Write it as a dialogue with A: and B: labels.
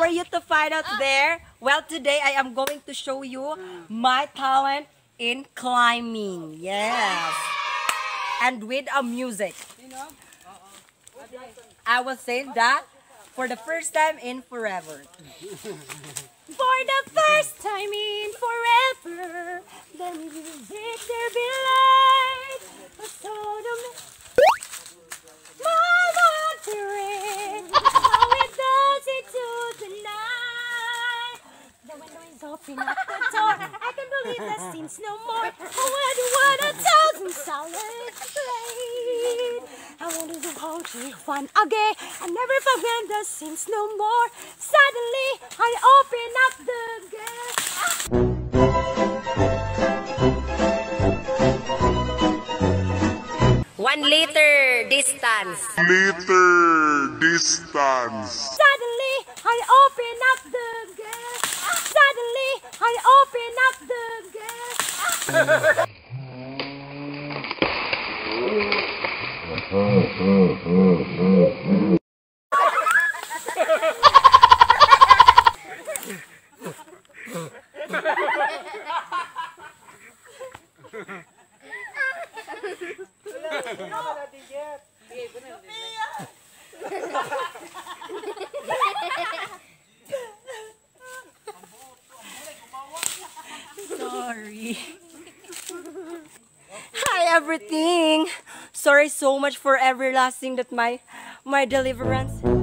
A: are you to find out there? Well, today I am going to show you my talent in climbing. Yes. And with a music. I will say that for the first time in forever. For the first time in forever, the music there be light. So my wandering, how it does it to the night. The window is open at the door. I can believe that seems no more. I wonder what 1,000 solid played. I wanted to hold you one again. I never forget the seems no more. Suddenly I open up the gate. 1 liter distance. Suddenly I open up the gate. Suddenly I open up the gate. Sorry. Hi everything. Sorry so much for everlasting that my deliverance.